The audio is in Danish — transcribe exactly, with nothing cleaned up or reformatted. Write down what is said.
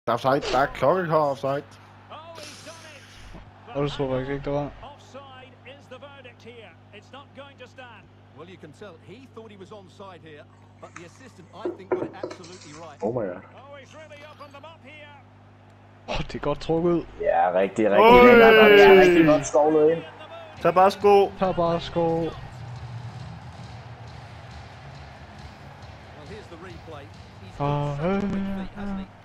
Der er offside. Der er klokkeklar offside. Og det tror jeg ikke, det var. Well, you can tell he thought he was onside here, but the assistant, I think, got it absolutely right. Oh my god. Åh, oh, det er godt trukket ud. Ja, rigtig, rigtig. Det er, godt, det er rigtig godt skovlet ind. Tag bare sko. Tag bare sko. Well, here's the replay. He's Ah, got such a øh, quick feet, hasn't he?